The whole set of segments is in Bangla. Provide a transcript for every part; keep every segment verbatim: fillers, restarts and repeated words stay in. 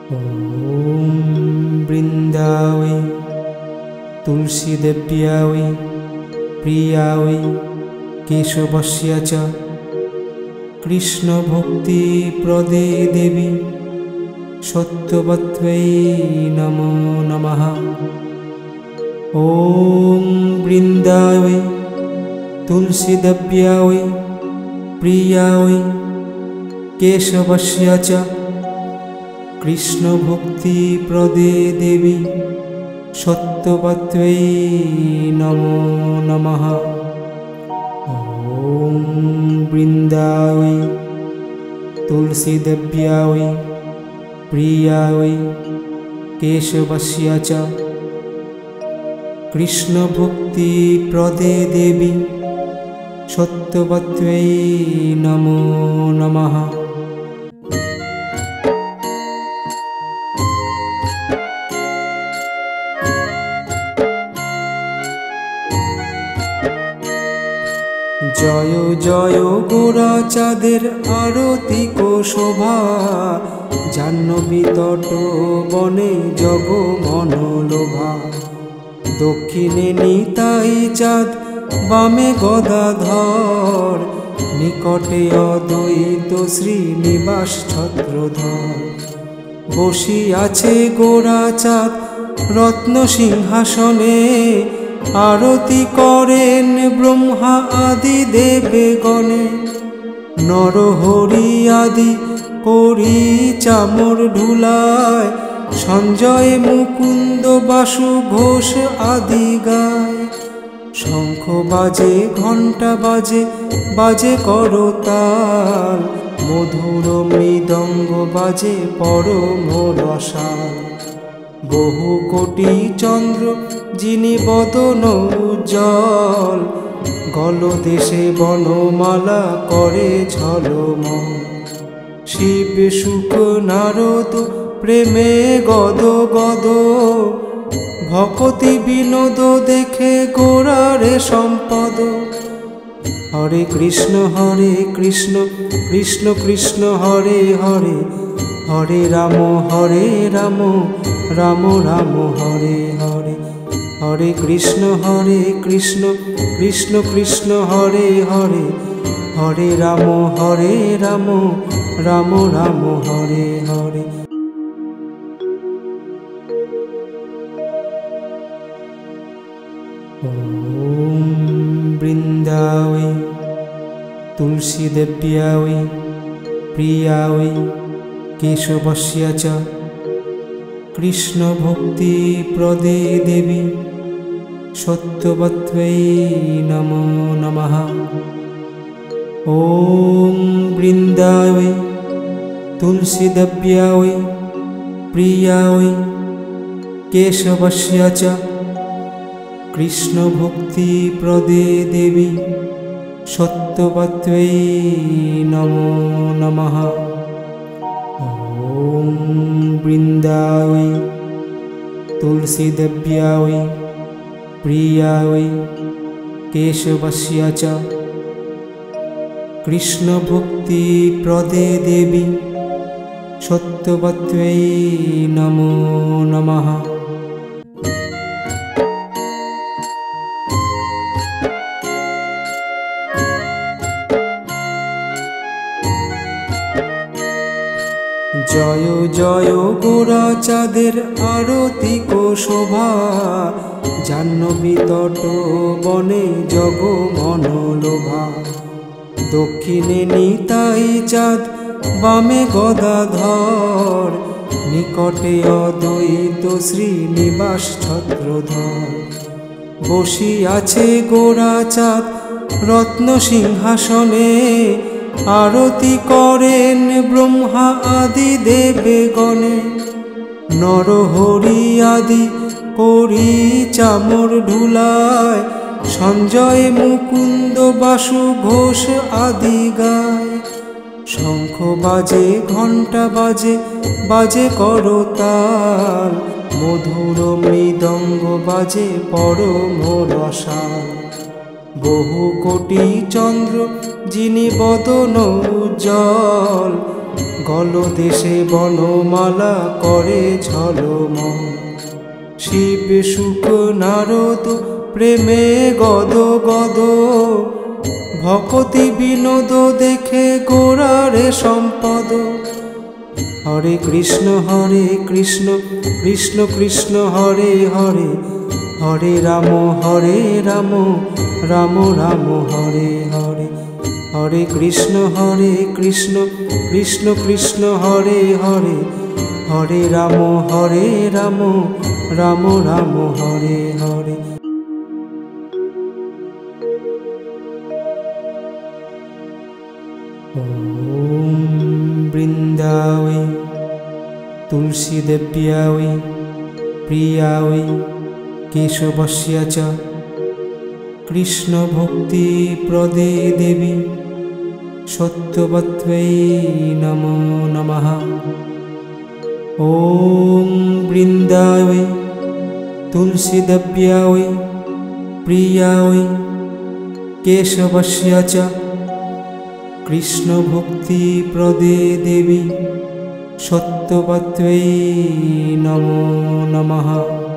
ॐ वृन्दावै तुलसीदेव्यावै प्रियावै केशवस्य च कृष्णभक्तिप्रदे देवी सत्यवत्यै नमो नमः। ॐ वृन्दावै तुलसीदेव्यावै प्रियावै केशवस्य च कृष्णभक्तिप्रदे देवी सत्यवत्यै नमो नमः। ॐ वृन्दावै तुलसीदेव्यावै प्रियावै केशवस्य च कृष्णभक्तिप्रदे देवी सत्यवत्यै नमो नमः। जय जय गोरा चाँदेर आरती को शोभा जाह्नवी तट बने जग मनलोभा। दक्षिणे निताई चाँद बामे गदाधर निकटे अद्वैत श्रीनिवास छत्रधर। बसियाछे गोरा चाँद रत्न सिंहासने आरती करेन ब्रह्मा आदि देवगणे। नरहरि आदि करी चामर धुलाय संजय मुकुंद बासु घोष आदि गाय। शंख बाजे घंटा बाजे बाजे करताल मधुर मृदंग बाजे परम रसाल। बहु कोटि चंद्र जिनि बदन उज्जवल गलदेशे बनमाला करे झलमल। शिव शुक नारद प्रेमे गद गद भक्ति विनोद देखे गोरारे सम्पद। हरे कृष्ण हरे कृष्ण कृष्ण कृष्ण हरे हरे हरे राम हरे राम राम राम हरे हरे। हरे कृष्ण हरे कृष्ण कृष्ण कृष्ण हरे हरे हरे राम हरे राम राम राम हरे हरे। ॐ वृन्दावै तुलसीदेव्यावै प्रियावै केशवस्य च कृष्णभक्तिप्रदे देवी सत्यवत्यै नमो नमः। ॐ वृन्दावै तुलसीदेव्यावै प्रियावै केशवस्य च कृष्णभक्तिप्रदे देवी सत्यवत्यै नमो नमः। ॐ वृन्दावै तुलसीदेव्यावै प्रियावै केशवस्य च कृष्णभक्तिप्रदे देवी सत्यवत्यै नमो नमः। जय जय गोरा चाँदेर आरती को शोभा जाह्नवी तट बने जग मनलोभा। दक्षिणे निताई चाँद बामे गदाधर निकटे अद्वैत श्रीनिवास छत्रधर। बसियाछे गोरा चाँद रत्न सिंहासने आरती करेन ब्रह्मा आदि देवगणे। नरहरि आदि करी चामर धुलाय संजय मुकुंद बासु घोष आदि गाय। शंख बाजे घंटा बाजे बाजे करताल मधुर मृदंग बाजे परम रसाल। बहु कोटि चंद्र जिनि बदन उज्जवल গলদেশে বনমালা করে ঝলমল। শিব শুক নারদ প্রেমে গদ গদ, ভকতি বিনোদ দেখে গোরারে সম্পদ। হরে কৃষ্ণ হরে কৃষ্ণ কৃষ্ণ কৃষ্ণ হরে হরে, হরে রাম হরে রাম রাম রাম হরে হরে। হরে কৃষ্ণ হরে কৃষ্ণ কৃষ্ণ কৃষ্ণ হরে হরে, হরে রাম হরে রাম রাম রাম হরে হরে। ওম বৃন্দাবৈ তুলসী দেব্যাৈ প্রিয়াৈ কেশবস্য চ কৃষ্ণ ভক্তি প্রদে দেবী সত্যবত্ত্বৈ নমো নমঃ। ওম বৃন্দাবৈ তুলসী দেব্যাৈ প্রিয়াৈ কেশবস্য চ কৃষ্ণ ভক্তি প্রদে দেবী সত্যবত্ত্বৈ নমো নমঃ।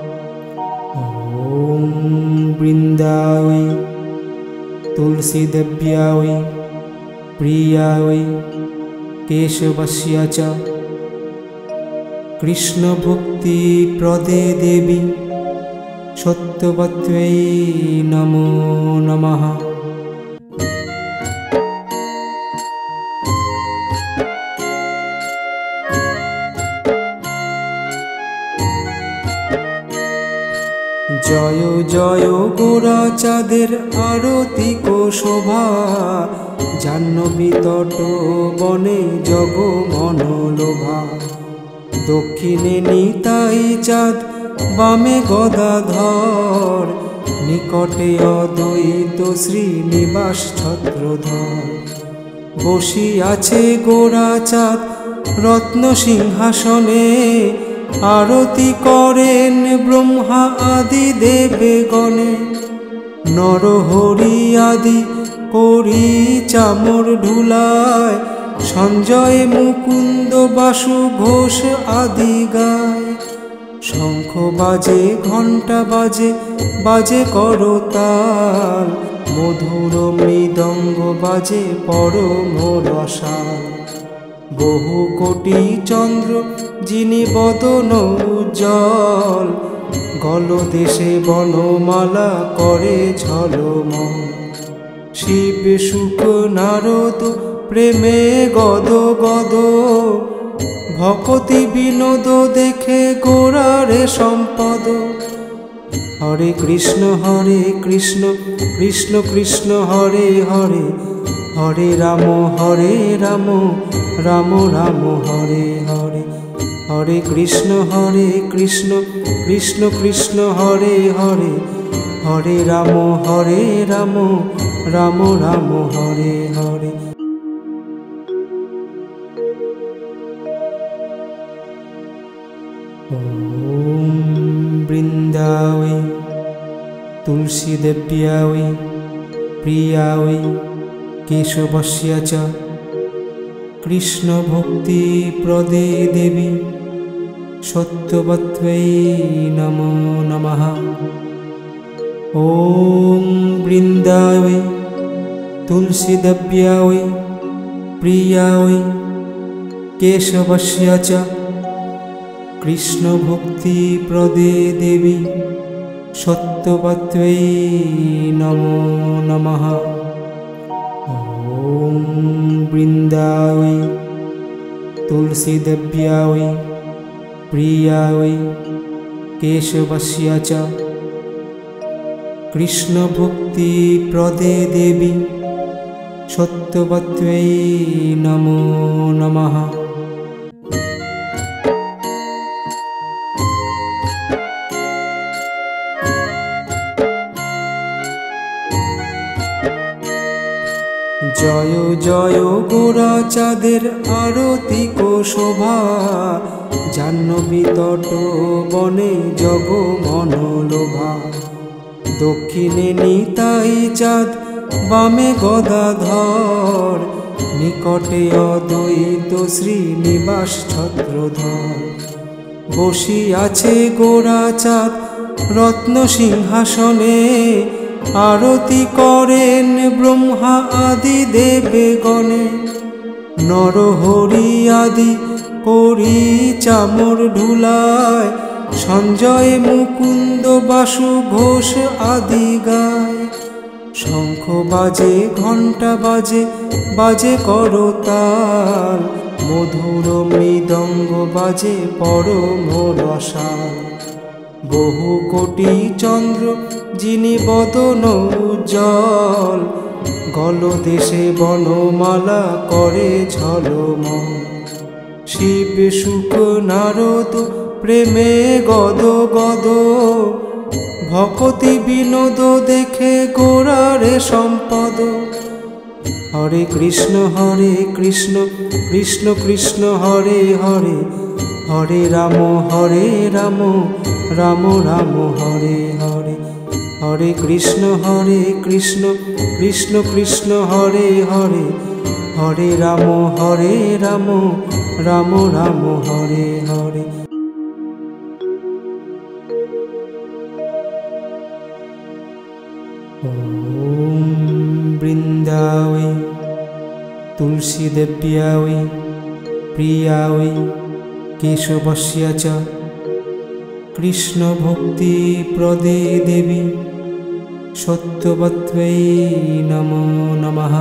ওম বৃন্দাবৈ তুলসী দেব্যাৈ প্রিয়াৈ কেশবস্য চ কৃষ্ণ ভক্তি প্রদে দেবী সত্যবত্ত্বৈ নমো নমঃ। জয় জয় গোরা চাঁদের আরতি কো শোভা, জাহ্নবী তট বনে জগ মনোলোভা। দক্ষিণে নিতাই চাঁদ বামে গদাধর, নিকটে অদ্বৈত শ্রীনিবাস ছত্রধর। বসিয়াছে গোরা চাঁদ রত্ন সিংহাসনে, আরতি করেন ব্রহ্মা আদি দেবগণে। নরহরি আদি করি চামর ঢুলায়, সঞ্জয় মুকুন্দ বাসু ঘোষ আদি গায়। শঙ্খ বাজে ঘণ্টা বাজে বাজে করতাল, মধুর মৃদঙ্গ বাজে পরম রসাল। বহু কোটি চন্দ্র যিনি বদন উজ্জ্বল, গলদেশে বনমালা করে ঝলমল। শিব শুক নারদ প্রেমে গদ গদ, ভকতি বিনোদ দেখে গোরারে সম্পদ। হরে কৃষ্ণ হরে কৃষ্ণ কৃষ্ণ কৃষ্ণ হরে হরে, হরে রাম হরে রাম রাম রাম হরে হরে। হরে কৃষ্ণ হরে কৃষ্ণ কৃষ্ণ কৃষ্ণ হরে হরে, হরে রাম হরে রাম রাম রাম হরে হরে। ওম বৃন্দাবৈ তুলসী দেব্যাৈ প্রিয়াৈ কেশবস্য চ কৃষ্ণ ভক্তি প্রদে দেবী সত্যবত্ত্বৈ নমো নমঃ। ওম বৃন্দাবৈ তুলসী দেব্যাৈ প্রিয়াৈ কেশবস্য চ কৃষ্ণ ভক্তি প্রদে দেবী সত্যবত্ত্বৈ নমো নমঃ। ওম বৃন্দাবৈ তুলসী দেব্যাৈ প্রিয়াৈ কেশবস্য চ কৃষ্ণ ভক্তি প্রদে দেবী সত্যবত্ত্বৈ নমো নমঃ। জয় জয় গোরা চাঁদের আরতি কো শোভা, জাহ্নবী তট বনে জগ মনোলোভা। দক্ষিণে নিতাই চাঁদ বামে গদাধর, নিকটে অদ্বৈত শ্রীনিবাস ছত্রধর। বসিয়াছে গোরাচাঁদ রত্ন সিংহাসনে, আরতি করেন ব্রহ্মা আদি দেবগণে। নরহরি আদি করি চামর ঢুলায়, সঞ্জয় মুকুন্দ বাসু ঘোষ আদি গায়। শঙ্খ বাজে ঘণ্টা বাজে বাজে করতাল, মধুর মৃদঙ্গ বাজে পরম রসাল। বহু কোটি চন্দ্র যিনি বদন উজ্জ্বল, গলদেশে বনমালা করে ঝলমল। শিব শুক নারদ প্রেমে গদ গদ, ভকতি বিনোদ দেখে গোরারে সম্পদ। হরে কৃষ্ণ হরে কৃষ্ণ কৃষ্ণ কৃষ্ণ হরে হরে, হরে রাম হরে রাম রাম রাম হরে হরে। হরে কৃষ্ণ হরে কৃষ্ণ কৃষ্ণ কৃষ্ণ হরে হরে, হরে রাম হরে রাম রাম রাম হরে হরে। ওম বৃন্দাবৈ তুলসী দেব্যাৈ প্রিয়াৈ কেশবস্য চ কৃষ্ণ ভক্তি প্রদে দেবী সত্যবত্ত্বৈ নমো নমঃ।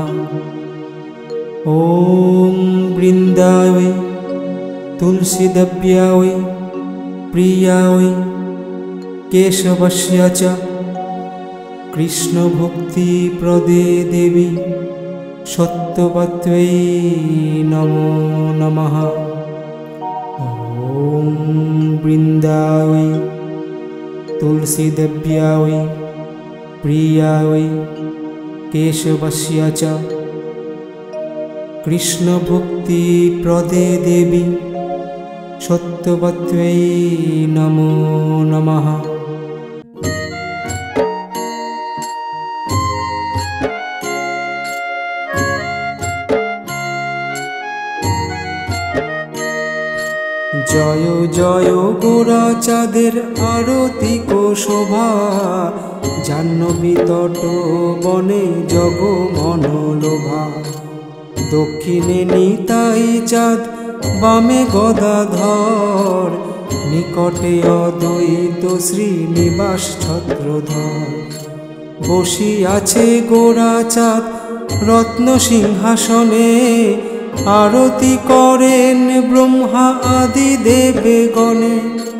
ওম বৃন্দাবৈ তুলসী দেব্যাৈ প্রিয়াৈ কেশবস্য চ কৃষ্ণ ভক্তি প্রদে দেবী সত্যবত্ত্বৈ নমো নমঃ। ওম বৃন্দাবৈ তুলসী দেব্যাৈ প্রিয়াৈ কেশবস্য চ কৃষ্ণ ভক্তি প্রদে দেবী সত্যবত্ত্বৈ নমো নমঃ। জয় জয় গোরাচাঁদের আরতি কো শোভা, জাহ্নবী তট বনে জগ মনোলোভা। দক্ষিণে নিতাই চাঁদ বামে গদাধর, নিকটে অদ্বৈত শ্রীনিবাস ছত্রধর। বসিয়াছে গোরাচাঁদ রত্ন সিংহাসনে, আরতি করেন ব্রহ্মা আদি দেবগণে।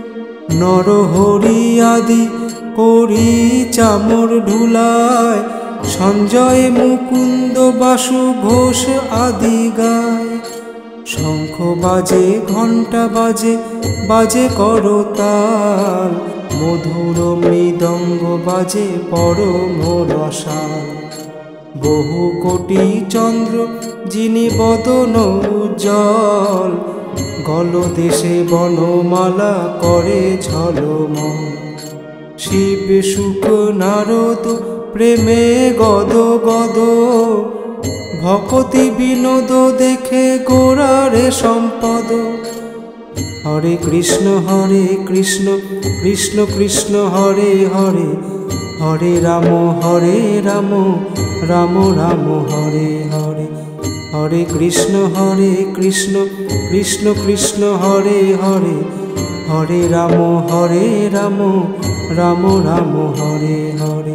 নরহরি আদি করি চামর ঢুলায়, সঞ্জয় মুকুন্দ বাসু ঘোষ আদি গায়। শঙ্খ বাজে ঘণ্টা বাজে বাজে করতাল, মধুর মৃদঙ্গ বাজে পরম রসাল। বহু কোটি চন্দ্র যিনি বদন উজ্জ্বল, গলদেশে বনমালা করে ঝলমল। শিব শুক নারদ প্রেমে গদ গদ, ভকতি বিনোদ দেখে গোরারে সম্পদ। হরে কৃষ্ণ হরে কৃষ্ণ কৃষ্ণ কৃষ্ণ হরে হরে, হরে রাম হরে রাম রাম রাম হরে হরে। হরে কৃষ্ণ হরে কৃষ্ণ কৃষ্ণ কৃষ্ণ হরে হরে, হরে রাম হরে রাম রাম রাম হরে হরে।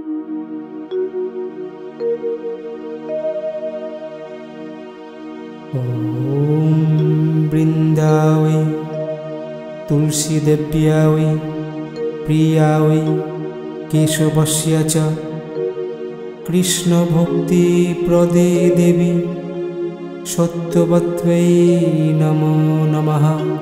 ওম বৃন্দাবৈ তুলসী দেব্যাৈ প্রিয়াৈ কেশবস্য চ কৃষ্ণ ভক্তি প্রদে দেবী সত্যবত্ত্বৈ নমো নমঃ।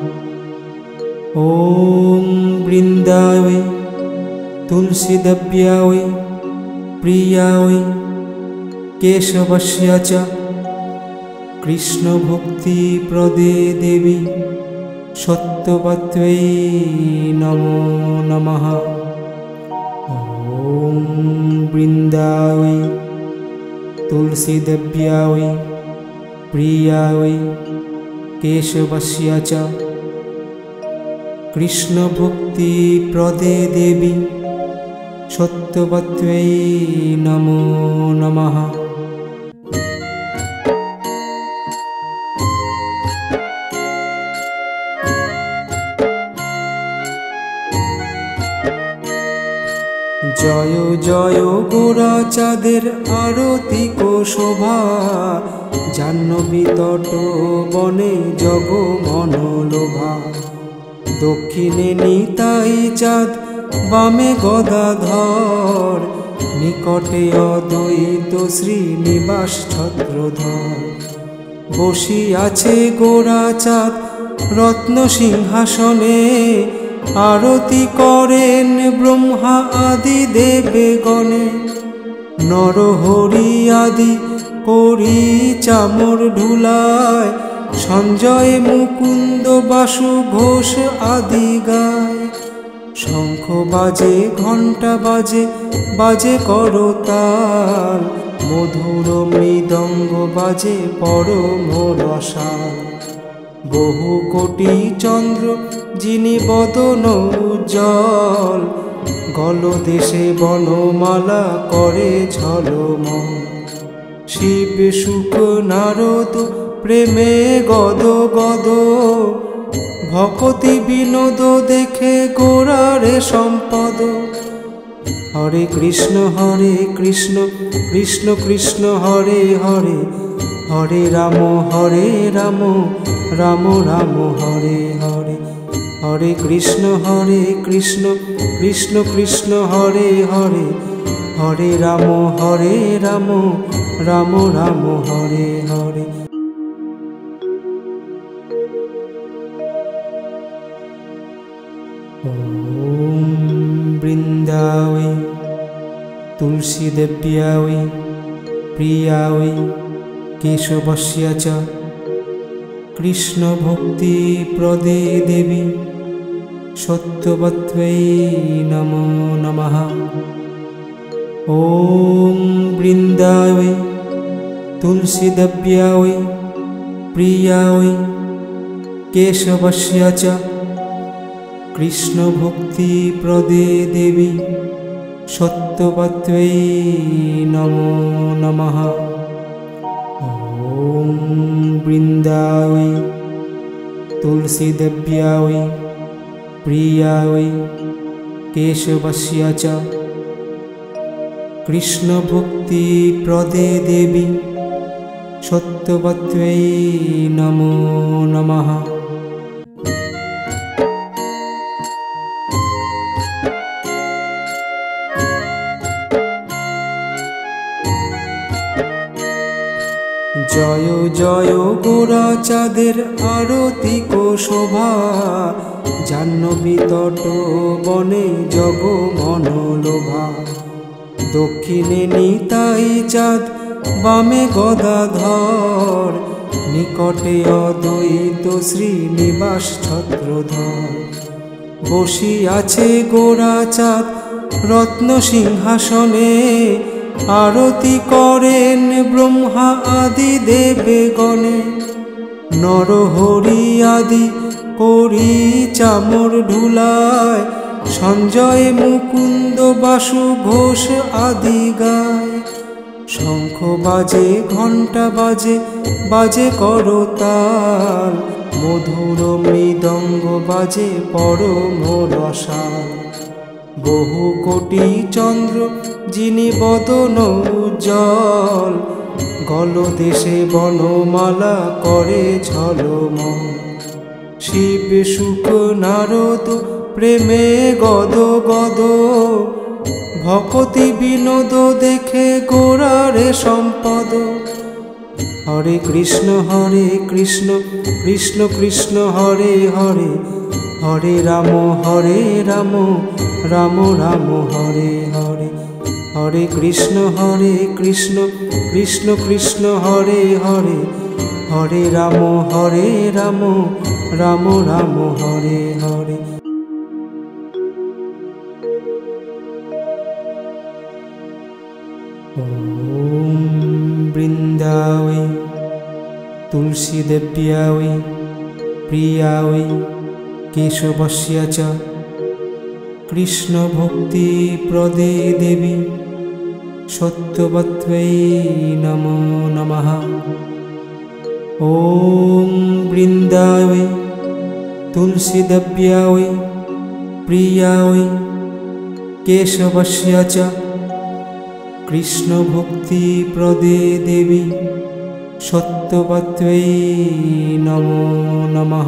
ওম বৃন্দাবৈ তুলসী দেব্যাৈ প্রিয়াৈ কেশবস্য চ কৃষ্ণ ভক্তি প্রদে দেবী সত্যবত্ত্বৈ নমো নমঃ। ওম বৃন্দাবৈ তুলসী দেব্যাৈ प्रियायै केशवस्य च कृष्णभक्तिप्रदे देवी सत्यवत्यै नमो नमः। जय जय गोराचाँदेर आरती को शोभा जाह्नवी तट बने जग मनलोभा। दक्षिणे निताई चाँद बामे गदाधर निकटे अद्वैत श्रीनिवास छत्रधर। बसियाछे गोराचाँद रत्न सिंहासने आरती करेन ब्रह्मा आदि देवगणे। नरहरि आदि करी चामर ढुलाय संजय मुकुंद बासु घोष आदि गाय। शंख बाजे घंटा बाजे बाजे करताल मधुर मृदंग बाजे परम रसाल। बहु कोटि चंद्र जिनि बदन उज्जवल गलदेशे बनमाला करे झलमल। शिव शुक नारद प्रेमे गद गद भक्ति विनोद देखे गोरारे सम्पद। हरे कृष्ण हरे कृष्ण कृष्ण कृष्ण हरे हरे हरे राम हरे राम राम राम हरे हरे। हरे कृष्ण हरे कृष्ण कृष्ण कृष्ण हरे हरे हरे राम हरे राम राम राम हरे हरे। ओम वृंदावै तुलसी देव्यावै प्रियावै केशवस्य च कृष्ण भक्ति प्रदे देवी सत्यवत्यै नमो नमः। ओम वृंदावै तुलसी देव्यावै प्रियावै केशवस्य च कृष्ण भक्ति प्रदे देवी सत्यवत्यै नमो नमः। ओम वृंदावै तुलसी देव्यावै प्रियावै केशवस्य च कृष्ण भक्ति प्रदे देवी सत्यवत्यै नमो नमः। जय जय गोराचाँदेर आरती को शोभा जाह्नवी तट बने जग मनलोभा। दक्षिणे निताई चाँद बामे गदाधर निकटे अद्वैत श्रीनिवास छत्रधर। बसियाछे गोराचाँद रत्न सिंहासने आरती करेन ब्रह्मा आदि देवगणे। नरहरि आदि करी चामर ढुलाय संजय मुकुंद बासु घोष आदि गाय। शंख बाजे घंटा बाजे बाजे करताल मधुर मृदंग बाजे परम रसाल। बहु कोटि चंद्र जिनि बदन उज्जवल गलदेशे बनमाला करे झलमल। शिव शुक नारद प्रेमे गद गद भक्ति विनोद देखे गोरारे सम्पद। हरे कृष्ण हरे कृष्ण कृष्ण कृष्ण हरे हरे हरे राम हरे राम राम राम हरे हरे। हरे कृष्ण हरे कृष्ण कृष्ण कृष्ण हरे हरे हरे राम हरे राम राम राम हरे हरे। ओम वृंदावै तुलसी देव्या वै प्रिया वै केशवस्य च कृष्ण भक्ति प्रदे देवी सत्यवत्यै नमो नमः। ॐ वृन्दाय वै तुलसी देव्या वै प्रिया वै केशवस्य च कृष्ण भक्ति प्रदे देवी सत्यवत्यै नमो नमः।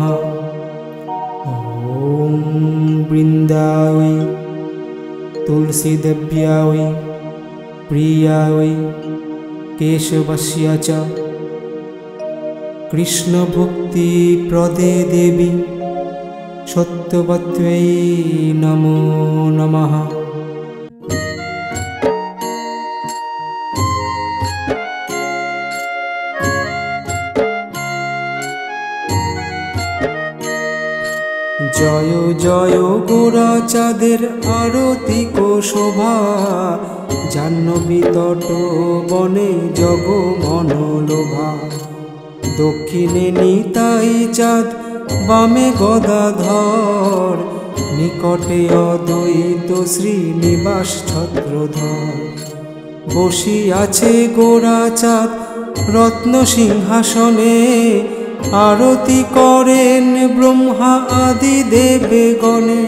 ॐ वृन्दाय वै तुलसी देव्या वै प्रिया वै केशवस्य च कृष्ण भक्ति प्रदे देवी सत्यवत्यै नमो नमः। जय जय गोरा चाँदेर आरती को शोभा जाह्नवी तट बने जग मनलोभा दक्षिणे निताई चाँद बामे गदाधर निकटे अद्वैत श्रीनिवास छत्रधर बसियाछे गोरा चाँद रत्न सिंहासने आरती करेन ब्रह्मा आदि देवगणे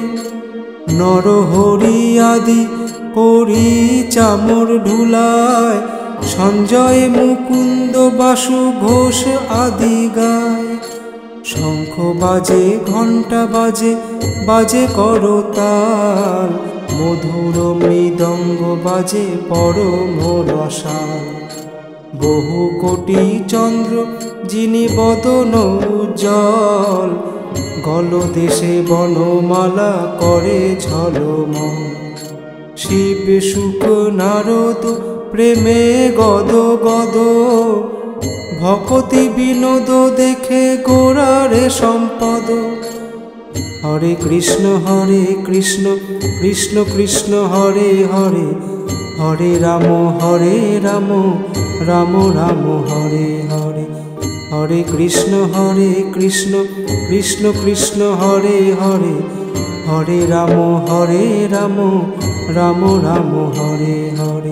नरहरि आदि करी चामर ढुलाय संजय मुकुंद बासु घोष आदि गाय शंख बाजे घंटा बाजे बाजे करताल मधुर मृदंग बाजे परम रसाल बहु कोटि चंद्र जिनि बदन उज्जल गलदेशे बनमाला करे झलमल शिव शुक नारद प्रेमे गद गद भक्ति विनोद देखे गोरारे सम्पद हरे कृष्ण हरे कृष्ण कृष्ण कृष्ण हरे हरे हरे राम हरे राम राम राम हरे हरे हरे कृष्ण हरे कृष्ण कृष्ण कृष्ण हरे हरे हरे राम हरे राम राम राम हरे हरे।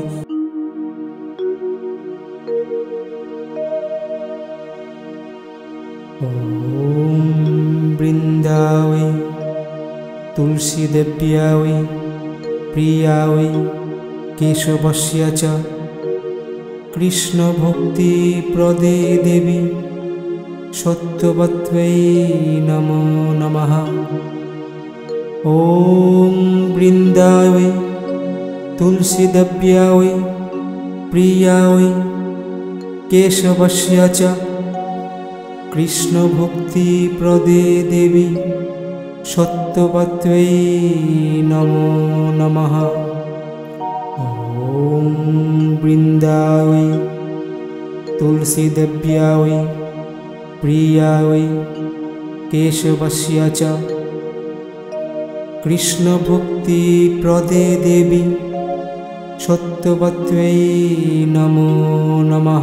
ॐ वृन्दाय वै तुलसी देव्या वै प्रिया वै केशवस्य च कृष्ण भक्ति प्रदे देवी सत्यवत्यै नमो नमः। ॐ वृन्दाय वै तुलसी देव्या वै प्रिया वै केशवस्य च कृष्ण भक्ति प्रदे देवी सत्यवत्यै नमो नमः। ॐ वृन्दाय वै तुलसी देव्या वै प्रिया वै केशवस्य च कृष्ण भक्ति प्रदे देवी सत्यवत्यै नमो नमः।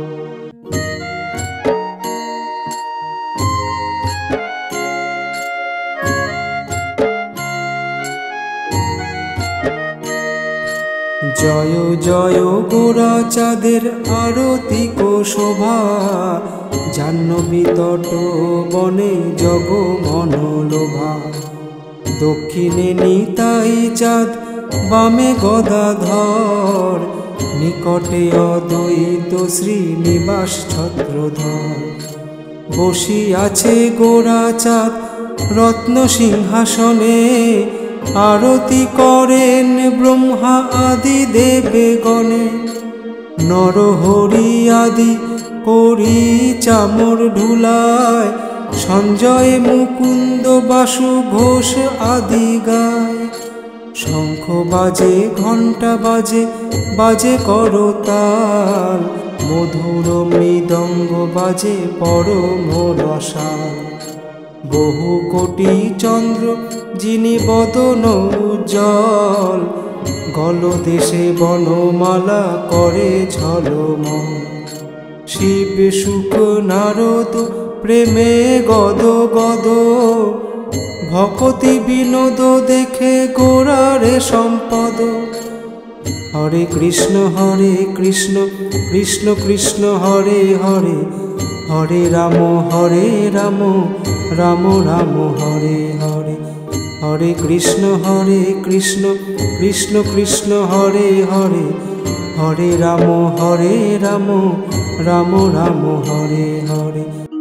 जय जय गोरा चाँदेर आरती को शोभा जाह्नवी तट बने जग मनलोभा दक्षिणे निताई चाँद बामे गदाधर निकटे अद्वैत श्रीनिवास छत्रधर बसियाछे गोरा चाँद रत्न सिंहासने आरती करेन ब्रह्मा आदि देवगणे नरहरि आदि करी चामर ढुलाय संजय मुकुंद बासु घोष आदि गाय शंख बाजे घंटा बाजे बाजे करताल मधुर मृदंग बाजे परम रसाल बहु कोटि चंद्र जिनि बदन उज्जल गलदेशे बनमाला करे झलमल শিব শুক নারদ প্রেমে গদ গদ, ভকতি বিনোদ দেখে গোরারে সম্পদ। হরে কৃষ্ণ হরে কৃষ্ণ কৃষ্ণ কৃষ্ণ হরে হরে, হরে রাম হরে রাম রাম রাম হরে হরে। হরে কৃষ্ণ হরে কৃষ্ণ কৃষ্ণ কৃষ্ণ হরে হরে, হরে রাম হরে রাম রাম রাম হরে হরে।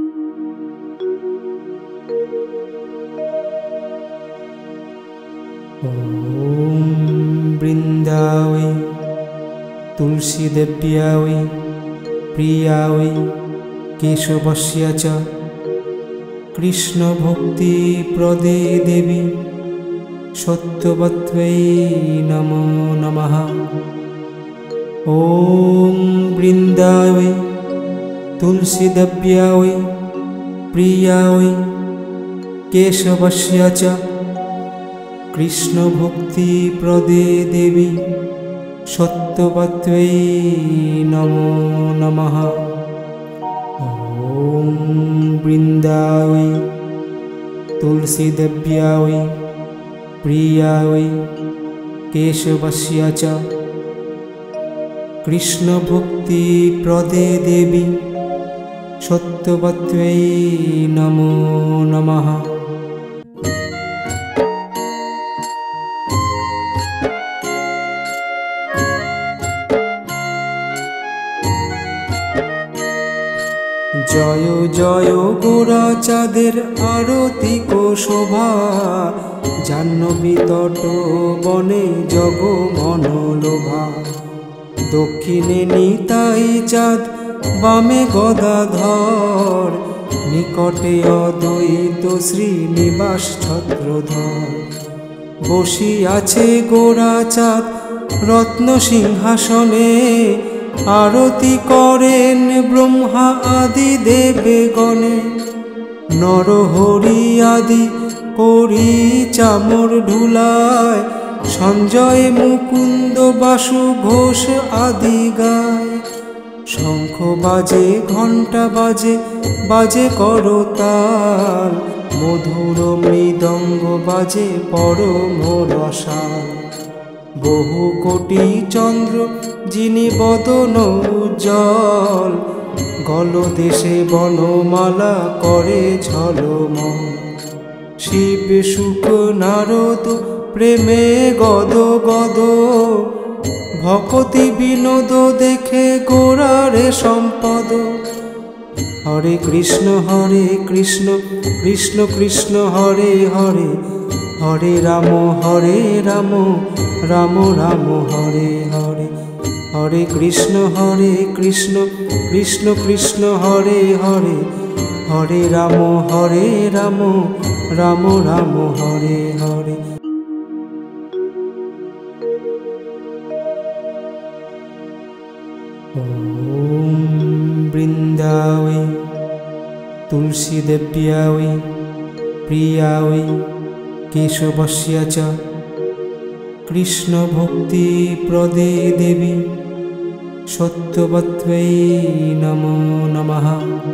ওম বৃন্দাবৈ তুলসী দেব্যাৈ প্রিয়াৈ কেশবস্য চ কৃষ্ণ ভক্তি প্রদে দেবী সত্যবত্ত্বৈ নমো নমঃ। ওম বৃন্দাবৈ তুলসী দেব্যাৈ প্রিয়াৈ কেশবস্য চ কৃষ্ণ ভক্তি প্রদে দেবী সত্যবত্ত্বৈ নমো নমঃ। ওম বৃন্দাবৈ তুলসী দেব্যাৈ প্রিয়াৈ কেশবস্য চ কৃষ্ণ ভক্তি প্রদে দেবী সত্যবত্ত্বৈ নমো নমঃ। জয় জয় গোরা চাঁদের আরতি কো শোভা, জাহ্নবী তট বনে জগ মনোলোভা। দক্ষিণে নিতাই চাঁদ বামে গদাধর, নিকটে অদ্বৈত শ্রীনিবাস ছত্রধর। বসিয়াছে গোরা চাঁদ রত্ন সিংহাসনে, আরতি করেন ব্রহ্মা আদি দেবগণে। নরহরি আদি করি চামর ঢুলায়, সঞ্জয় মুকুন্দ বাসু ঘোষ আদি গায়। শঙ্খ বাজে ঘণ্টা বাজে বাজে করতাল, মধুর মৃদঙ্গ বাজে পরম রসাল। বহু কোটি চন্দ্র যিনি বদন উজ্জ্বল, গলদেশে বনমালা করে ঝলমল। শিব শুক নারদ প্রেমে গদ গদ, ভকতি বিনোদ দেখে গোরারে সম্পদ। হরে কৃষ্ণ হরে কৃষ্ণ কৃষ্ণ কৃষ্ণ হরে হরে, হরে রাম হরে রাম রাম রাম হরে হরে। হরে কৃষ্ণ হরে কৃষ্ণ কৃষ্ণ কৃষ্ণ হরে হরে, হরে রাম হরে রাম রাম রাম হরে হরে। ওম বৃন্দাবৈ তুলসী দেব্যাৈ প্রিয়াৈ কেশবস্য চ কৃষ্ণ ভক্তি প্রদে দেবী সত্যবত্ত্বৈ নমো নমঃ।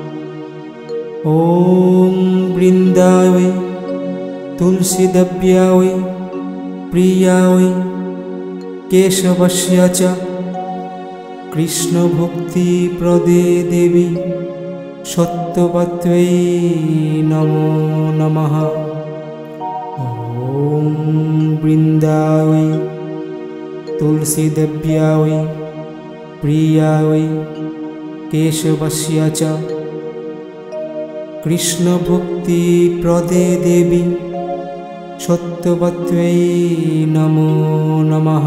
ওম বৃন্দাবৈ তুলসী দেব্যাৈ প্রিয়াৈ কেশবস্য চ কৃষ্ণ ভক্তি প্রদে দেবী সত্যবত্ত্বৈ নমো নমঃ। ওম বৃন্দাবৈ তুলসী দেব্যাৈ প্রিয়াৈ কেশবস্য চ কৃষ্ণ ভক্তি প্রদে দেবী সত্যবত্ত্বৈ নমো নমঃ।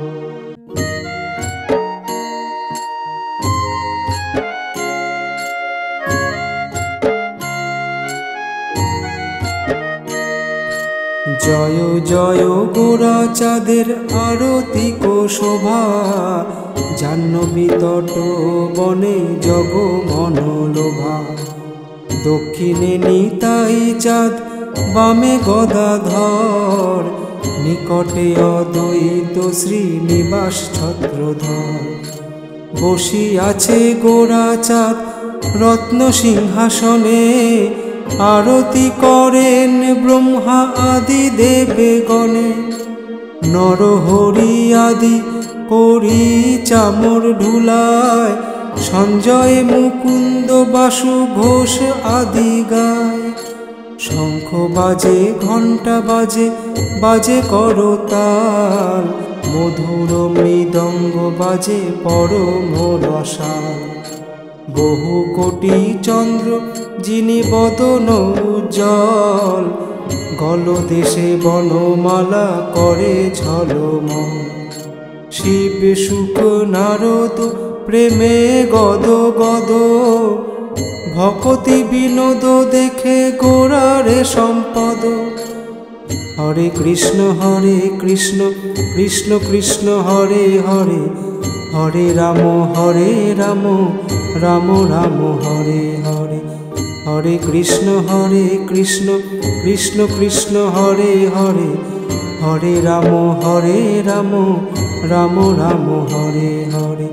জয় জয় গোরা চাঁদের আরতি কো শোভা, জাহ্নবী তট বনে জগ মনোলোভা। দক্ষিণে নিতাই চাঁদ বামে গদাধর, নিকটে অদ্বৈত শ্রীনিবাস ছত্রধর। বসিয়াছে গোরাচাঁদ রত্ন সিংহাসনে, আরতি করেন ব্রহ্মা আদি দেবগণে। নরহরি আদি করি চামর ঢুলায়, সঞ্জয় মুকুন্দ বাসু ঘোষ আদি গায়। শঙ্খ বাজে ঘণ্টা বাজে বাজে করতাল, মধুর মৃদঙ্গ বাজে পরম রসাল। বহু কোটি চন্দ্র যিনি বদন উজ্জ্বল, গলদেশে বনমালা করে ঝলমল। শিব শুক নারদ প্রেমে গদ গদ, ভকতি বিনোদ দেখে গোরারে সম্পদ। হরে কৃষ্ণ হরে কৃষ্ণ কৃষ্ণ কৃষ্ণ হরে হরে, হরে রাম হরে রাম রাম রাম হরে হরে। হরে কৃষ্ণ হরে কৃষ্ণ কৃষ্ণ কৃষ্ণ হরে হরে, হরে রাম হরে রাম রাম রাম হরে হরে।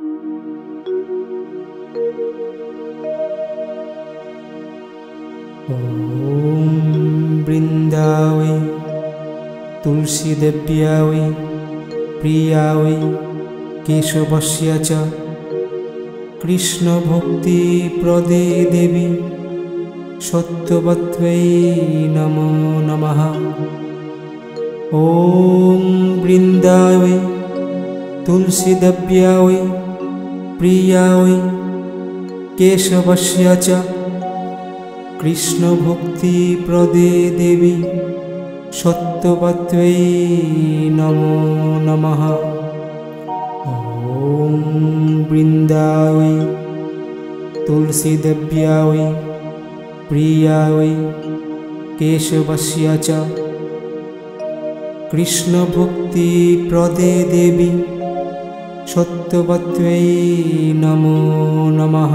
ওম বৃন্দাবৈ তুলসী দেব্যাৈ প্রিয়াৈ কেশবস্য চ কৃষ্ণ ভক্তি প্রদে দেবী সত্যবত্ত্বৈ নমো নমঃ। ওম বৃন্দাবৈ তুলসী দেব্যাৈ প্রিয়াৈ কেশবস্য চ কৃষ্ণ ভক্তি প্রদে দেবী সত্যবত্ত্বৈ নমো নমঃ। ওম বৃন্দাবৈ তুলসী দেব্যাৈ প্রিয়াৈ কেশবস্য চ কৃষ্ণ ভক্তি প্রদে দেবী সত্যবত্ত্বৈ নমো নমঃ।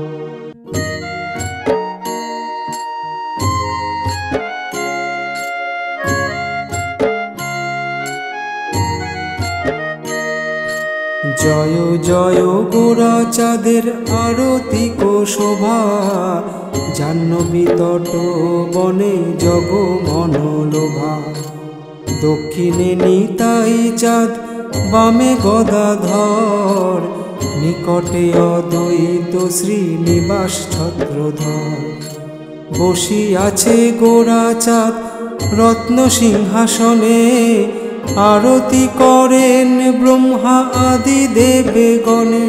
জয় জয় গোরাচাঁদের আরতি কো শোভা, জাহ্নবী তট বনে জগ মনোলোভা। দক্ষিণে নিতাই চাঁদ বামে গদাধর, নিকটে অদ্বৈত শ্রীনিবাস ছত্রধর। বসিয়াছে গোরাচাঁদ রত্ন সিংহাসনে, আরতি করেন ব্রহ্মা আদি দেবগণে।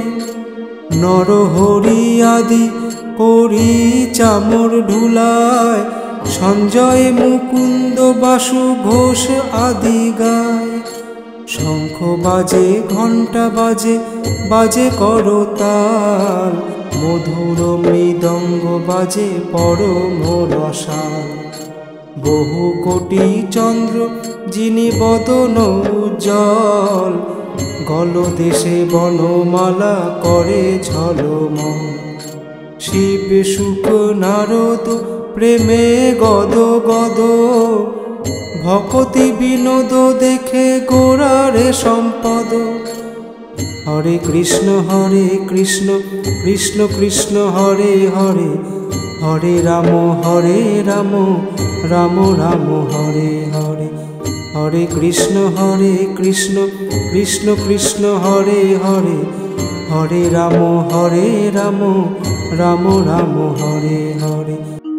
নরহরি আদি করি চামর ঢুলায়, সঞ্জয় মুকুন্দ বাসু ঘোষ আদি গায়। শঙ্খ বাজে ঘণ্টা বাজে বাজে করতাল, মধুর মৃদঙ্গ বাজে পরম রসাল। বহু কোটি চন্দ্র যিনি বদন উজ্জ্বল, গলদেশে বনমালা করে ঝলমল। শিব শুক নারদ প্রেমে গদ গদ, ভকতি বিনোদ দেখে গোরারে সম্পদ। হরে কৃষ্ণ হরে কৃষ্ণ কৃষ্ণ কৃষ্ণ হরে হরে, হরে রাম হরে রাম রাম রাম হরে হরে। হরে কৃষ্ণ হরে কৃষ্ণ কৃষ্ণ কৃষ্ণ হরে হরে, হরে রাম হরে রাম রাম রাম হরে হরে।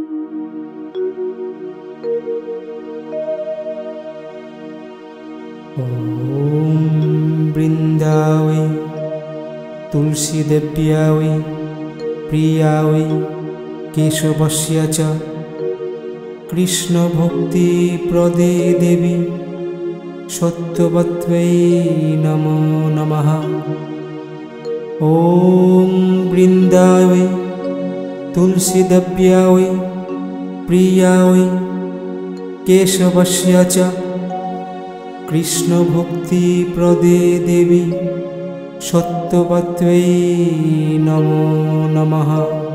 ওম বৃন্দাবৈ তুলসী দেব্যাৈ প্রিয়াৈ কেশবস্য চ কৃষ্ণ ভক্তি প্রদে দেবী সত্যবত্ত্বৈ নমো নমঃ। ওম বৃন্দাবৈ তুলসী দেব্যাৈ প্রিয়াৈ কেশবস্য চ কৃষ্ণ ভক্তি প্রদে দেবী সত্যবত্ত্বৈ নমো নমঃ।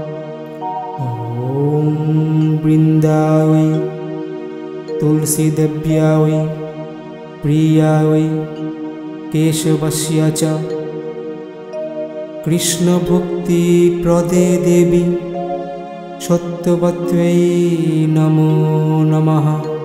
ওম বৃন্দাবৈ তুলসী দেব্যাৈ প্রিয়াৈ কেশবস্য চ कृष्ण भक्ति प्रदे देवी सत्यवत्यै नमो नमः।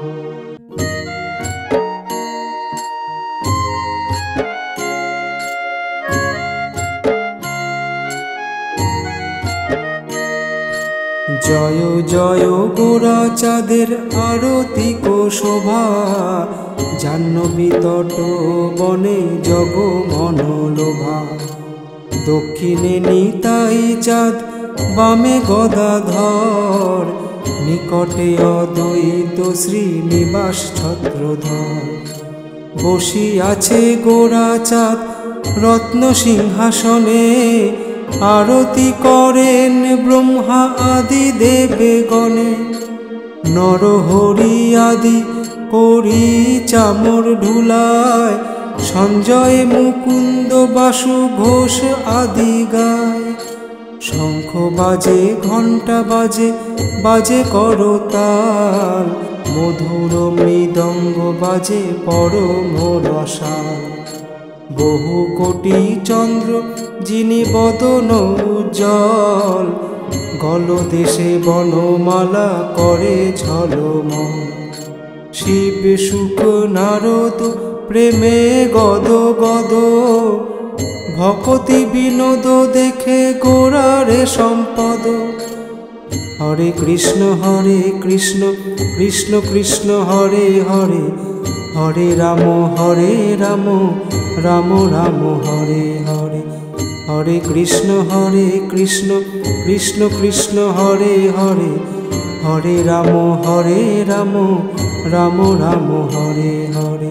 जय जय गोराचाঁদের आरती को शोभा जाह्नवी तट बने जग मनलोभा। दक्षिणे निताई चाँद बामे गदाधर निकटे अद्वैत श्रीनिवास छत्रधर। बसियाछे गोराचाঁদ रत्न सिंहासने आरती करें ब्रह्मा आदि देवगणे। नरहरि आदि करी चामर ढुलाय संजय मुकुंद बासु घोष आदि गाय। शंख बाजे घंटा बाजे बाजे करताल मधुर मृदंग बाजे परम रसाल। बहु कोटि चंद्र जिनि बदन उज्जवल गलदेशे बनमाला करे झलमल। शिव शुक नारद प्रेमे गद गद भक्ति विनोद देखे गोरारे सम्पद। हरे कृष्ण हरे कृष्ण कृष्ण कृष्ण हरे हरे हरे राम हरे राम राम राम हरे हरे। हरे कृष्ण हरे कृष्ण कृष्ण कृष्ण हरे हरे हरे राम हरे राम राम राम हरे हरे।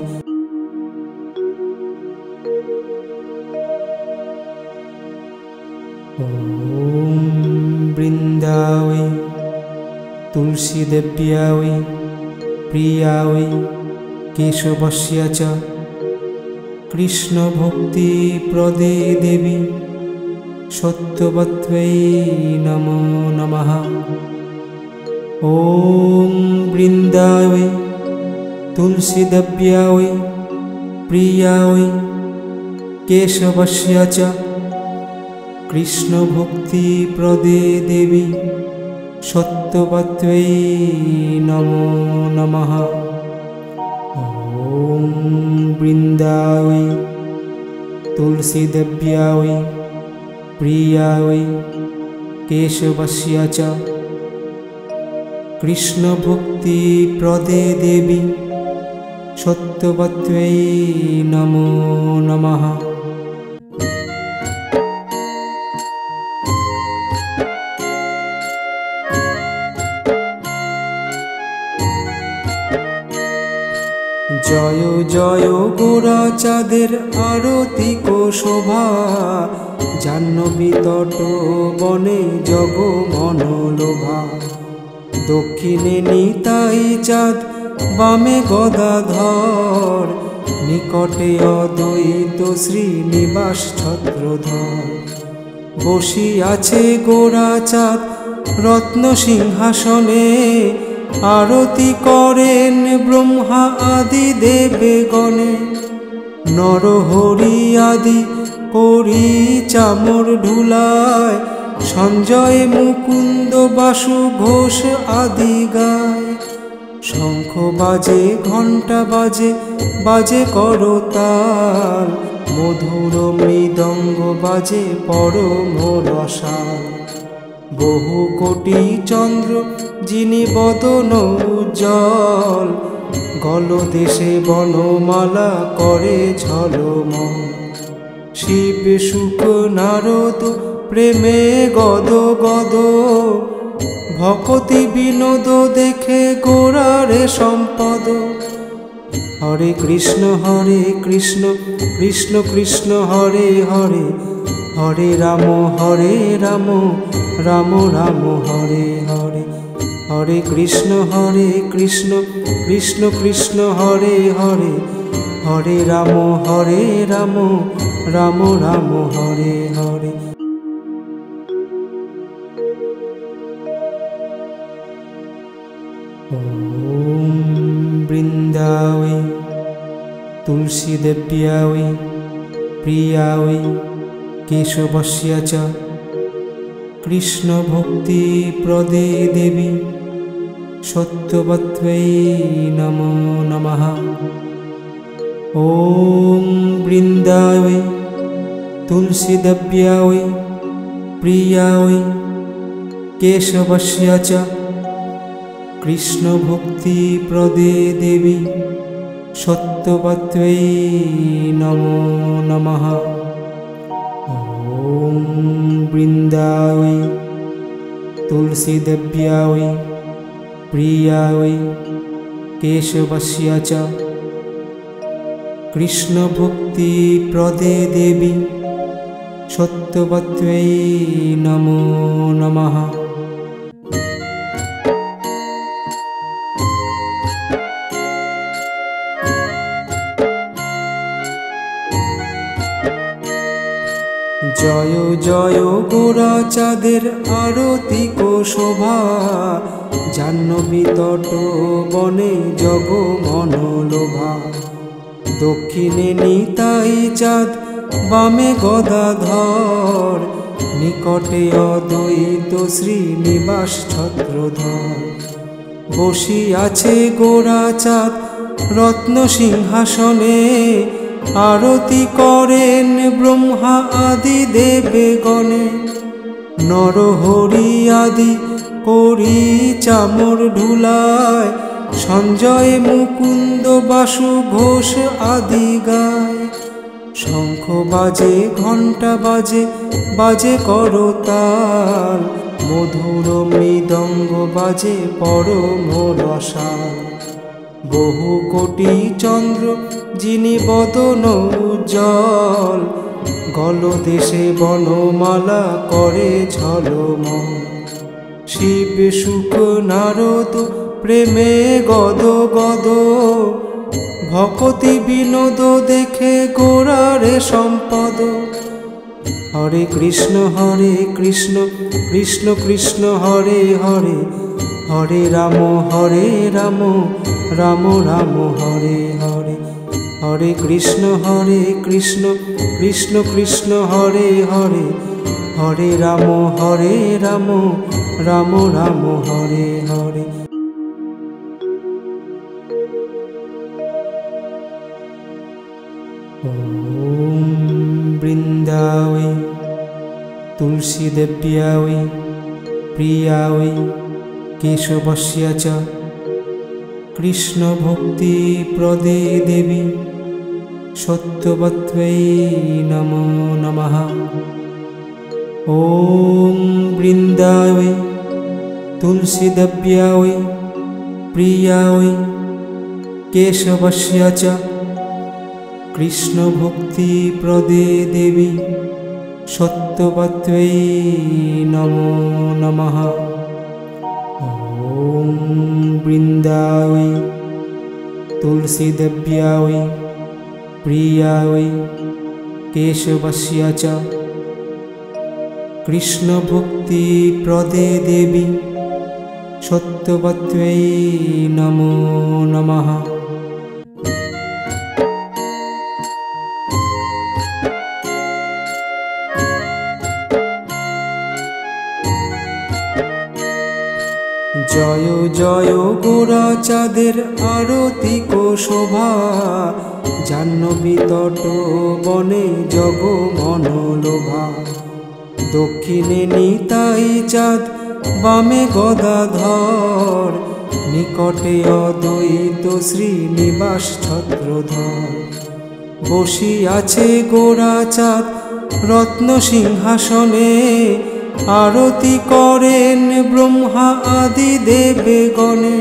ओम वृंदावै तुलसी देव्यावै प्रियावै केशवस्य च कृष्ण भक्ति प्रदे देवी सत्यवत्यै नमो नमः। ओम वृंदावै तुलसी देव्यावै प्रियावै केशवस्य च कृष्ण भक्ति प्रदे देवी सत्यवत्यै नमो नमः। ओम वृंदावै तुलसी देव्यावै प्रियावै केशवस्य च कृष्ण भक्ति प्रदे देवी सत्यवत्यै नमो नमः। जय जय गोराचाঁদের आरती को शोभा जाह्नवी तट बने जग मनलोभा। दक्षिणे निताई चाँद बामे गदाधर निकटे अद्वैत श्रीनिवास छत्रधर। बसियाछे गोराचाঁদ रत्न सिंहासने आरती करें ब्रह्मा आदि देवगणे। नरहरि आदि करी चामर ढुलाय संजय मुकुंद बासु घोष आदि गाय। शंख बाजे घंटा बाजे बाजे करताल मधुर मृदंग बाजे परम रसाल। बहु कोटि चंद्र जिनि बदन उज्जवल गलदेशे बनमाला करे झलमल। शिव शुक नारद प्रेमे गद गद भक्ति विनोद देखे गोरारे सम्पद। हरे कृष्ण हरे कृष्ण कृष्ण कृष्ण हरे हरे हरे राम हरे राम राम राम हरे हरे। हरे कृष्ण हरे कृष्ण कृष्ण कृष्ण हरे हरे हरे राम हरे राम राम राम हरे हरे। ओम वृंदावै तुलसी देव्यावै प्रियावै केशवस्य च कृष्णभक्तिप्रदे देवी सत्यवत्यै नमो नमः। ॐ वृन्दावै तुलसीदेव्यै प्रियायै केशवस्य च कृष्णभक्तिप्रदे देवी सत्यवत्यै नमो नमः। ॐ वृन्दावै तुलसीदेव्यै प्रियायै केशवस्य च कृष्णभक्तिप्रदे देवी सत्यवत्यै नमो नमः। जय जय गोराचाঁদের आरती को शोभा जाह्नवी तट बने जग मनलोभा। दक्षिणे निताई चाँद बामे गदाधर निकटे अद्वैत श्रीनिवास छत्रधर। बसियाछे गोराचाঁদ रत्न सिंहासने आरती करें ब्रह्मा आदि देवगणे। नरहरि आदि करी चामर ढुलाय संजय मुकुंद बासु घोष आदि गाय। शंख बाजे घंटा बाजे बाजे करताल मधुर मृदंग बाजे परम रसाल। बहु कोटि चंद्र जिनि बदन उज्जवल गलदेशे बनमाला करे झलमल। शिव शुक नारद प्रेमे गद गद भक्ति विनोद देखे गोरारे सम्पद। हरे कृष्ण हरे कृष्ण कृष्ण कृष्ण हरे हरे हरे राम हरे राम राम राम हरे हरे। हरे कृष्ण हरे कृष्ण कृष्ण कृष्ण हरे हरे हरे राम हरे राम राम राम हरे हरे। ॐ वृन्दावै तुलसीदेव्यै प्रियायै केशवस्य च कृष्णभक्तिप्रदे देवी सत्यवत्यै नमो नमः। ॐ वृन्दावै तुलसीदेव्यै प्रियायै केशवस्य च कृष्णभक्तिप्रदे देवी सत्यवत्यै नमो नमः। ॐ वृन्दावै तुलसीदेव्यै प्रियायै केशवस्य च कृष्णभक्तिप्रदे देवी सत्यवत्यै नमो नमः। जय जय गोराचाঁদের आरती को शोभा जाह्नवी तट बने जग मनलोभा। दक्षिणे निताई चाँद बामे गदाधर निकटे अद्वैत श्रीनिवास छत्रधर। बसियाछे गोराचाঁদ रत्न सिंहासने आरती करें ब्रह्मा आदि देवगणे।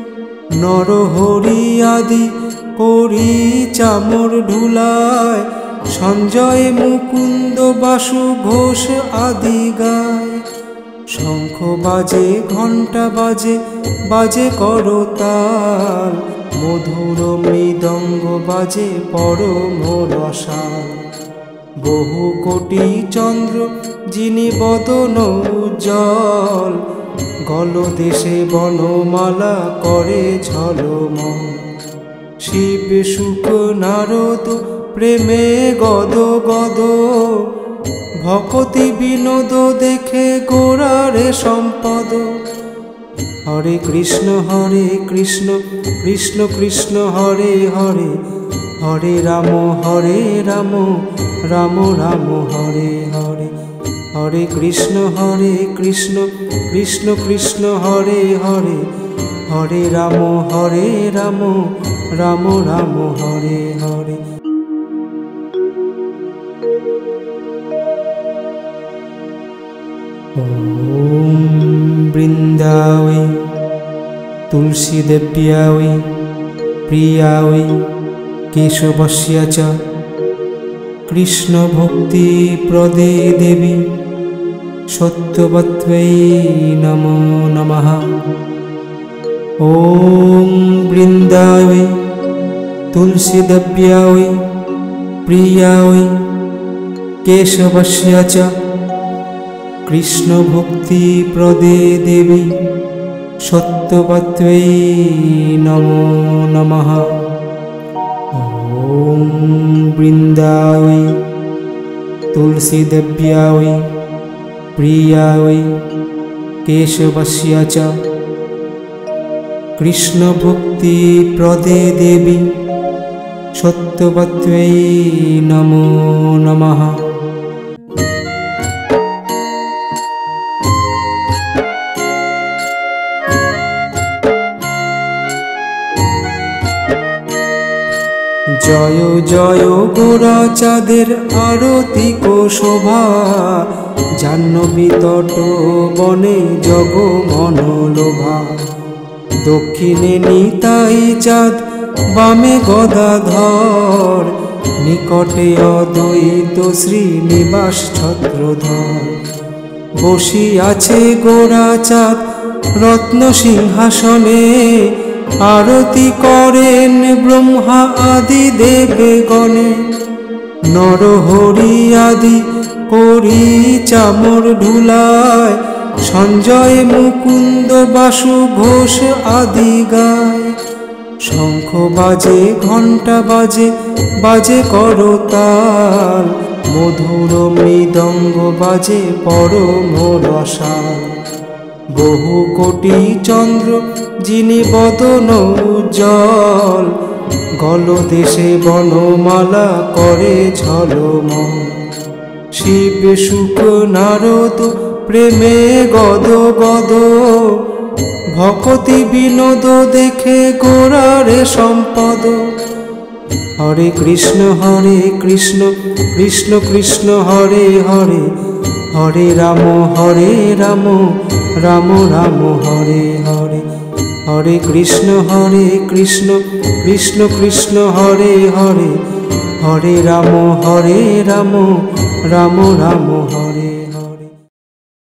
नरहरि आदि करी चामर ढुलाय संजय मुकुंद बासु घोष आदि गाय। शंख बाजे घंटा बाजे बाजे करताल मधुर मृदंग बाजे परम रसाल। बहु कोटि चंद्र जिनि बदन उज्जवल गलदेशे बनमाला करे झलमल। शिव शुक नारद प्रेमे गद गद ভকতি বিনোদ দেখে গোরারে সম্পদ। হরে কৃষ্ণ হরে কৃষ্ণ কৃষ্ণ কৃষ্ণ হরে হরে, হরে রাম হরে রাম রাম রাম হরে হরে। হরে কৃষ্ণ হরে কৃষ্ণ কৃষ্ণ কৃষ্ণ হরে হরে, হরে রাম হরে রাম রাম রাম হরে হরে। ওম বৃন্দাবৈ তুলসী দেব্যাৈ প্রিয়াৈ কেশবস্য চ কৃষ্ণ ভক্তি প্রদে দেবী সত্যবত্ত্বৈ নমো নমঃ। ওম বৃন্দাবৈ তুলসী দেব্যাৈ প্রিয়াৈ কেশবস্য চ কৃষ্ণ ভক্তি প্রদে দেবী সত্যবত্ত্বৈ নমো নমঃ। ওম বৃন্দাবৈ তুলসী দেব্যাৈ প্রিয়াৈ কেশবস্য চ কৃষ্ণ ভক্তি প্রদে দেবী সত্যবত্ত্বৈ নমো নমঃ। জয় জয় গোরা চাঁদের আরতি কো শোভা, জাহ্নবী তট বনে জগ মনোলোভা। দক্ষিণে নিতাই চাঁদ বামে গদাধর, নিকটে অদ্বৈত শ্রীনিবাস ছত্রধর। বসিয়াছে গোরা চাঁদ রত্ন সিংহাসনে, আরতি করেন ব্রহ্মা আদি দেবগণে। নরহরি আদি করি চামর ঢুলায়, সঞ্জয় মুকুন্দ বাসু ঘোষ আদি গায়। শঙ্খ বাজে ঘণ্টা বাজে বাজে করতাল, মধুর মৃদঙ্গ বাজে পরম রসাল। বহু কোটি চন্দ্র যিনি বদন উজ্জ্বল, গলদেশে বনমালা করে ঝলমল। শিব শুক নারদ প্রেমে গদ গদ, ভকতি বিনোদ দেখে গোরারে সম্পদ। হরে কৃষ্ণ হরে কৃষ্ণ কৃষ্ণ কৃষ্ণ হরে হরে, হরে রাম হরে রাম রাম রাম হরে হরে। হরে কৃষ্ণ হরে কৃষ্ণ কৃষ্ণ কৃষ্ণ হরে হরে, হরে রাম হরে রাম রাম রাম হরে হরে।